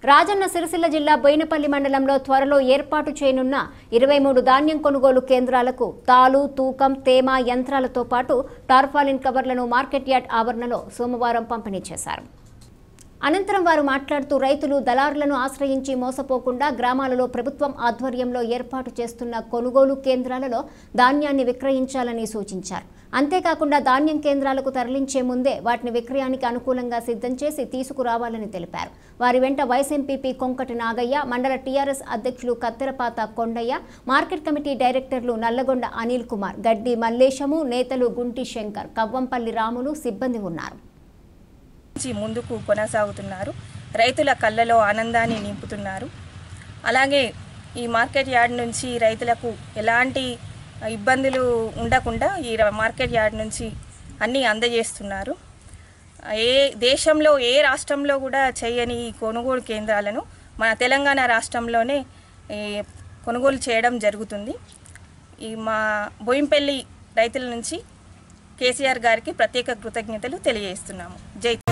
రాజన్న సిరిసిల్ల జిల్లా బోయినపల్లి మండలంలో త్వరలో ఏర్పాటు చేయనున్న 23 ధాన్యం కొనుగోలు కేంద్రాలకు తాలు, తూకం, తేమ యంత్రాలతో పాటు టార్పాలిన్ కవర్లను మార్కెట్ యార్డ్ ఆవరణలో సోమవారం పంపిణీ చేశారు. అనంతరం వారు మాట్లాడుతూ రైతులు దళారులను ఆశ్రయించి మోసపోకుండా గ్రామాలలో ప్రభుత్వం ఆధ్వర్యంలో ఏర్పాటు చేస్తున్న కొనుగోలు కేంద్రాలలో ధాన్యాన్ని విక్రయించాలని సూచించారు. అంతేకాకుండా ధాన్యం కేంద్రాలకు తరలించే ముందే వాటిని విక్రయానికి అనుకూలంగా సిద్ధం చేసి తీసుకురావాలని తెలిపారు. వారి వెంట వైస్ ఎంపీపీ కొంకటి నాగయ్య, మండల టీఆర్ఎస్ అధ్యక్షులు కత్తెరపాత కొండయ్య, మార్కెట్ కమిటీ డైరెక్టర్లు నల్లగొండ అనిల్ కుమార్, గడ్డి మల్లేశము, నేతలు గుంటి శంకర్, కవ్వంపల్లి రాములు సిబ్బంది ఉన్నారు. ముందుకు కొనసాగుతున్నారు. రైతుల కళ్ళలో ఆనందాన్ని నింపుతున్నారు. అలాగే ఈ మార్కెట్ యార్డ్ నుంచి రైతులకు ఎలాంటి ఇబ్బందులు ఉండకుండా ఈ మార్కెట్ యార్డ్ నుంచి అన్నీ అందజేస్తున్నారు. దేశంలో ఏ రాష్ట్రంలో కూడా చేయని ఈ కొనుగోలు కేంద్రాలను మన తెలంగాణ రాష్ట్రంలోనే కొనుగోలు చేయడం జరుగుతుంది. ఈ మా బోయింపల్లి రైతుల నుంచి కేసీఆర్ గారికి ప్రత్యేక కృతజ్ఞతలు తెలియజేస్తున్నాము. జై